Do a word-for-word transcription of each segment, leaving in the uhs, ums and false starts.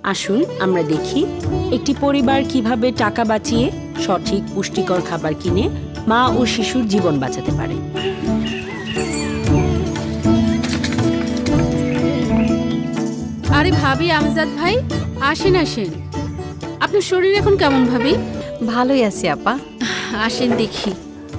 আসুন আমরা দেখি একটি পরিবার কিভাবে টাকা বাঁচিয়ে সঠিক পুষ্টিকর খাবার কিনে মা ও শিশুর জীবন বাঁচাতে পারে। আরে ভাবি, আমজাদ ভাই, আসেন আসেন। আপনার শরীর এখন কেমন ভাবি? ভালোই আছি আপা। আসেন দেখি।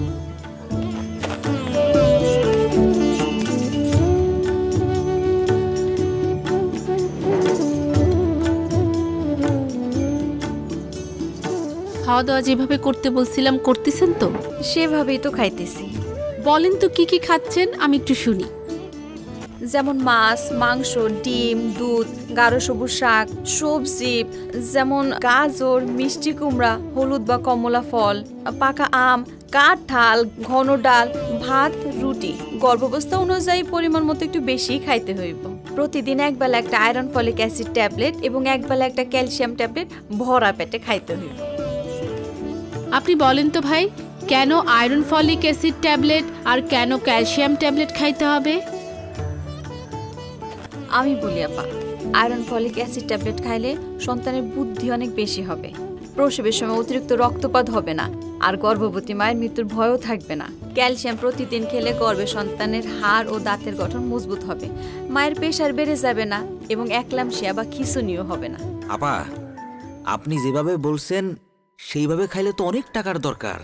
খাওয়া দাওয়া যেভাবে করতে বলছিলাম করতেছেন তো? সেভাবেই তো খাইতেছি। বলেন তো কি কি খাচ্ছেন, আমি একটু শুনি। যেমন মাছ, মাংস, ডিম, দুধ, গাঢ় সবুজ শাক, সবজি যেমন গাজর, মিষ্টি কুমড়া, হলুদ বা কমলা ফল, পাকা আম, কাঁঠাল, ঘন ডাল, ভাত, রুটি। গর্ভাবস্থা অনুযায়ী পরিমাণ মতো একটু বেশি খাইতে হইব। প্রতিদিন একবেলা একটা আয়রন ফলিক অ্যাসিড ট্যাবলেট এবং একবেলা একটা ক্যালসিয়াম ট্যাবলেট ভরা পেটে খাইতে হইব। আপনি বলেন তো ভাই, কেন আয়রন ফলিক অ্যাসিড ট্যাবলেট আর কেন ক্যালসিয়াম ট্যাবলেট খাইতে হবে? আমি বলি আপা, আয়রন ফলিক অ্যাসিড ট্যাবলেট খাইলে সন্তানের বুদ্ধি অনেক বেশি হবে, প্রসবের সময় অতিরিক্ত রক্তপাত হবে না, আর গর্ভবতী মায়ের মৃত্যুর ভয়ও থাকবে না। ক্যালসিয়াম প্রতিদিন খেলে গর্ভে সন্তানের হাড় ও দাঁতের গঠন মজবুত হবে, মায়ের প্রেশার বেড়ে যাবে না এবং একলামশিয়া বা খিঁচুনিও হবে না। আপা, আপনি যেভাবে বলছেন সেইভাবে খাইলে তো অনেক টাকার দরকার।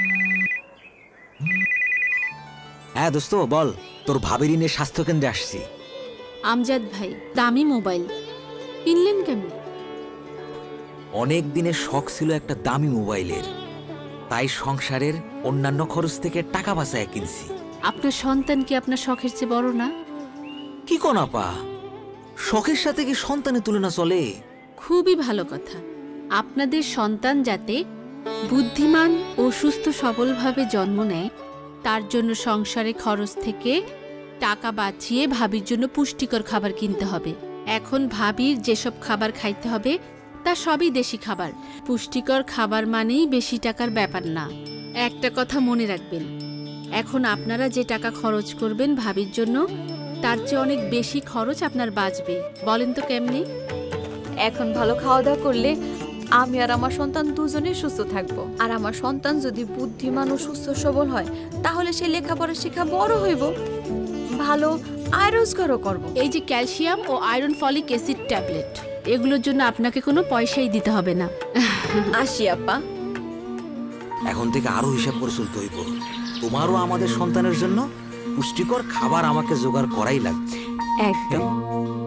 হ্যাঁ দোস্ত, বল, তোর ভাবির নিয়ে স্বাস্থ্য কেন্দ্রে আসছি। আমজাদ ভাই, দামি মোবাইল কিনলেন কেমন? অনেক দিনের শখ ছিল একটা দামি মোবাইলের, তাই সংসারের অন্যান্য খরচ থেকে টাকা বাঁচায় কিনছি। আপনার সন্তান কি আপনার শখের চেয়ে বড় না? কি কোন আপা, শখের সাথে কি সন্তানের তুলনা চলে? খুবই ভালো কথা। আপনাদের সন্তান যাতে বুদ্ধিমান ও সুস্থ সবলভাবে জন্ম নেয়, তার জন্য সংসারে খরচ থেকে টাকা বাঁচিয়ে ভাবির জন্য পুষ্টিকর খাবার কিনতে হবে। এখন ভাবির যেসব খাবার খাইতে হবে তা সবই দেশি খাবার। পুষ্টিকর খাবার মানেই বেশি টাকার ব্যাপার না। একটা কথা মনে রাখবেন, এখন আপনারা যে টাকা খরচ করবেন ভাবির জন্য, তার চেয়ে অনেক বেশি খরচ আপনার বাঁচবে। বলেন তো কেমনি? এখন ভালো খাওয়া দাওয়া করলে আমি আর আমার সন্তান দুজনেই সুস্থ থাকবো, আর আমার সন্তান যদি বুদ্ধিমান ও সুস্থ সবল হয় তাহলে সে লেখাপড়া শিখা বড় হইব, ভালো আয় রোজগারও করবো। এই যে ক্যালসিয়াম ও আয়রন ফলিক অ্যাসিড ট্যাবলেট, এগুলোর জন্য আপনাকে কোনো পয়সাই দিতে হবে না। আসি আপা। এখন থেকে আরো হিসাব করে চলতে হইব। তোমারও আমাদের সন্তানের জন্য পুষ্টিকর খাবার আমাকে জোগাড় করাই লাগবে। একদম।